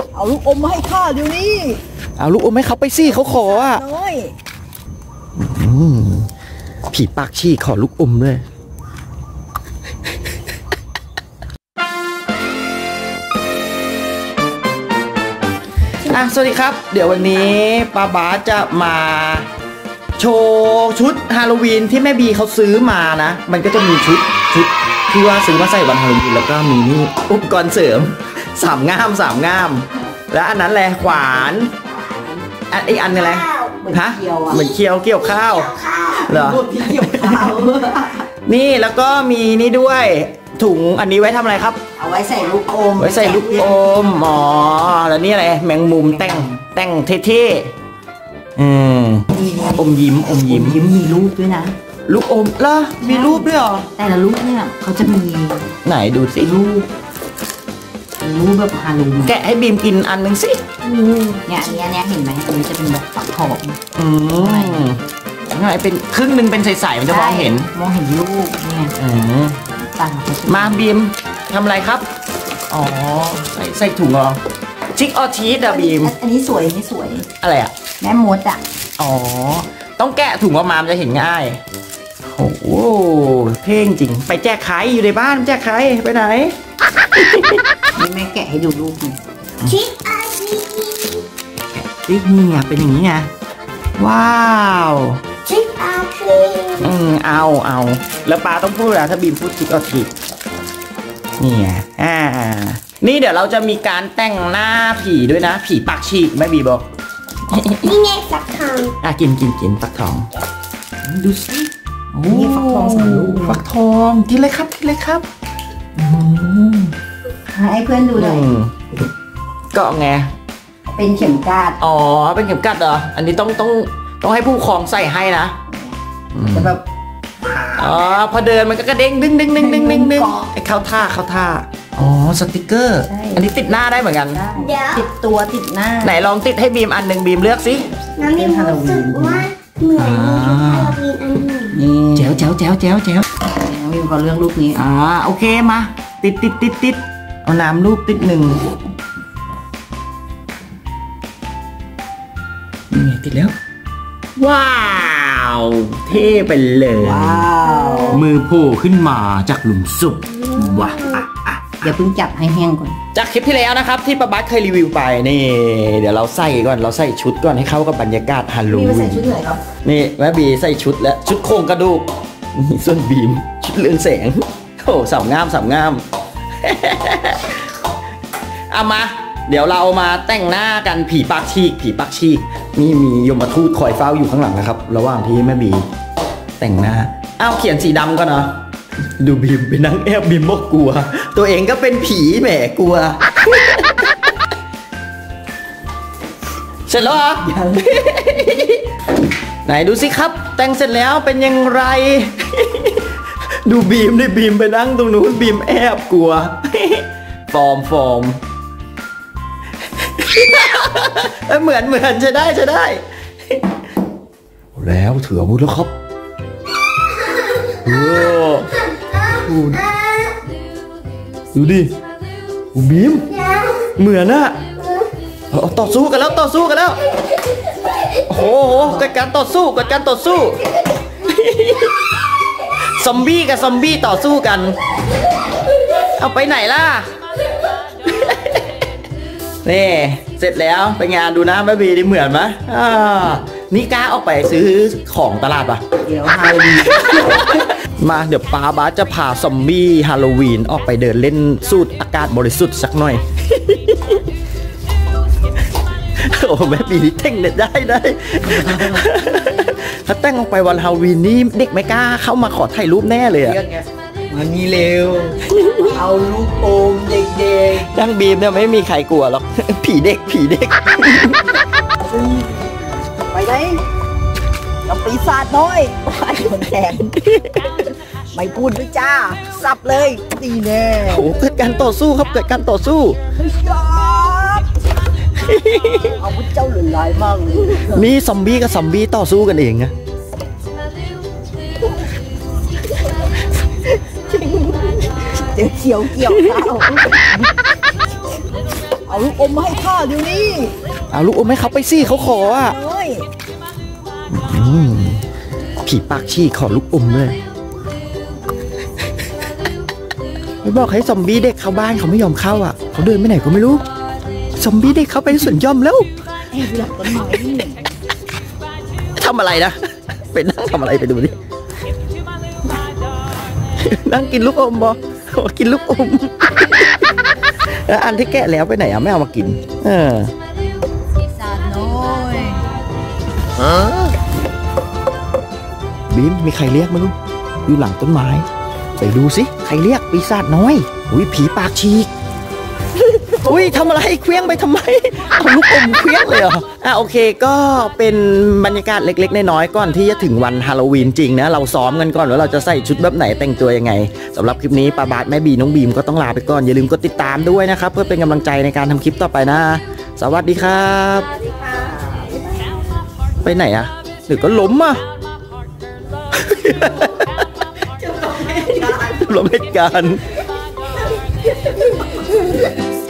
เอาลูกอมมาให้ข้าเดี๋ยวนี้เอาลูกอมให้เขาไปสิเขาขออ่ะผีปากฉีกขอลูกอมด้วยสวัสดีครับเดี๋ยววันนี้ป้าบาสจะมาโชว์ชุดฮาโลวีนที่แม่บีเขาซื้อมานะมันก็จะมีชุดที่ว่าซื้อมาใส่วันฮาโลวีนแล้วก็มีนี่อุปกรณ์เสริม3 ง่ามแล้วอันนั้นแหละขวานอีกอันนึงอะไรฮะเหมือนเคียวเกี่ยวข้าวเหรอนี่แล้วก็มีนี่ด้วยถุงอันนี้ไว้ทำอะไรครับเอาไว้ใส่ลูกอมอ๋อแล้วนี่อะไรแมงมุมแต่งเท่ๆอมยิ้มมีรูปด้วยนะลูกอมล่ะมีรูปด้วยเหรอแต่ละรูปเนี่ยเขาจะมีไหนดูสิรูปแบบฮาโลวีนแกะให้บีมกินอันนึงสิเนี่ยเห็นไหมอันนี้จะเป็นแบบฝักทองไงเป็นครึ่งนึงเป็นใสๆมันจะมองเห็นรูปเนี่ยมาบีมทำอะไรครับอ๋อใส่ถุงเหรอชิคออชีสอะบีมอันนี้สวยอะไรอะแม่มดอะอ๋อต้องแกะถุงออกมามันจะเห็นง่ายโอ้โหเท่จริงไปแจกขายอยู่ในบ้านแจกขายไปไหนนี่แม่แกะให้ดูรูปนี่ชิคออชีสนี่ไงเป็นอย่างนี้ไงว้าวชิคออชีสเอาแล้วปาต้องพูดแล้วถ้าบีมพูดชิคออชีสนี่ไงนี่เดี๋ยวเราจะมีการแต่งหน้าผีด้วยนะผีปากฉีกแม่บีบอกนี่ไงฟักทองกินฟักทองดูสินี่ฟักทอง3 ลูกฟักทองกินเลยครับให้เพื่อนดูหน่อยก็ไงเป็นเข็มกลัดอ๋อเป็นเข็มกลัดเหรออันนี้ต้องให้ผู้ครองใส่ให้นะจะแบบพอเดินมันก็กระเด้งดึงไอ้เข้าท่าอ๋อสติกเกอร์อันนี้ติดหน้าได้เหมือนกันติดตัวติดหน้าไหนลองติดให้บีมอันหนึ่งบีมเลือกสิน้ำบีมรู้สึกว่าเหมือนฮาโลวีนอันหนึ่งแจ๋วบีมขอเลือกรูปนี้โอเคมาติดเอาน้ำรูปติด1นี่ไงติดแล้วว้าวเท่ไปเลยมือโผล่ขึ้นมาจากหลุมศพว้าอย่าเพิ่งจับให้แห้งก่อนจากคลิปที่แล้วนะครับที่ป้าบัสเคยรีวิวไปนี่เดี๋ยวเราใส่ชุดก่อนให้เข้ากับบรรยากาศฮาโลวีนใส่ชุดไหนครับนี่แม่บีใส่ชุดและชุดโครงกระดูกนี่ส่วนบีมชุดเรืองแสงโอ้สามงามเอามาเดี๋ยวเรามาแต่งหน้ากันผีปากฉีกนี่มียมทูตคอยเฝ้าอยู่ข้างหลังนะครับระหว่างที่แม่บีแต่งหน้าเขียนสีดำก่อนเนาะดูบีมไปนั่งแอบบีมบอกกลัวตัวเองก็เป็นผีแหมกลัวเสร็จแล้วเหรอไหนดูสิครับแต่งเสร็จแล้วเป็นยังไงดูบีมไปนั่งตรงนู้นบีมแอบกลัวฟอร์มเหมือนจะได้แล้วถืออาวุธแล้วครับดูดิบีมเหมือนอะต่อสู้กันแล้วโอ้โหกัดการต่อสู้ซอมบี้กับซอมบี้ต่อสู้กันเอาไปไหนล่ะนี่เสร็จแล้วไปงานดูนะแม่บีได้เหมือนไหมนี่กล้าออกไปซื้อของตลาดปะเดี๋ยวฮาโลวีนมาเดี๋ยวป้าบาสจะพาซอมบี้ฮาโลวีนออกไปเดินเล่นสูดอากาศบริสุทธิ์สักหน่อยโอ้แม่บีนี่แต่งได้ถ้าแต่งออกไปวันฮาโลวีนนี่เด็กไม่กล้าเข้ามาขอถ่ายรูปแน่เลยอะมันนี่เร็วเอาลูกอมเด็กๆดังบีมเนี่ยไม่มีใครกลัวหรอกผีเด็กไปไหนกับปีศาจน้อยไอ้คนแทนไม่พูดด้วยจ้าสับเลยตีแน่โอ้เกิดการต่อสู้ครับเอาพวกเจ้าหลุดลายมากเลยนี่ซอมบี้กับซอมบี้ต่อสู้กันเองนะเขียวข้าวเอาลูกอมมาให้ข้าเดี๋ยวนี้เอาลูกอมให้เขาไปสิเขาขออ่ะน้อยผีปากฉีกขอลูกอมเลยไม่บอกให้ซอมบี้เด็กเข้าบ้านเขาไม่ยอมเข้าอ่ะเขาเดินไปไหนก็ไม่รู้ซอมบี้เด็กเข้าไปในสวนหย่อมแล้วไอ้หลับต้นไม้นี่ทำอะไรนะไปนั่งทำอะไรไปดูดินั่งกินลูกอมบอกินลูกอมแล้วอันที่แกะแล้วไปไหนอ่ะไม่เอามากินปีศาจน้อยบีมมีใครเรียกมั้ยลูกอยู่หลังต้นไม้ไปดูสิใครเรียกปีศาจน้อยอุ้ยผีปากฉีกอุ้ยทำอะไรเคลี้ยงไปทำไมเอาลูกอมเคลี้ยงเลยเหรอโอเคก็เป็นบรรยากาศเล็กๆน้อยๆก่อนที่จะถึงวันฮาโลวีนจริงนะเราซ้อมกันก่อนว่าเราจะใส่ชุดแบบไหนแต่งตัวยังไงสำหรับคลิปนี้ป้าบาสแม่บีน้องบีมก็ต้องลาไปก่อนอย่าลืมกดติดตามด้วยนะครับเพื่อเป็นกำลังใจในการทำคลิปต่อไปนะสวัสดีครับไปไหนอะหรือก็ล้มอะจำลองเหตุการณ์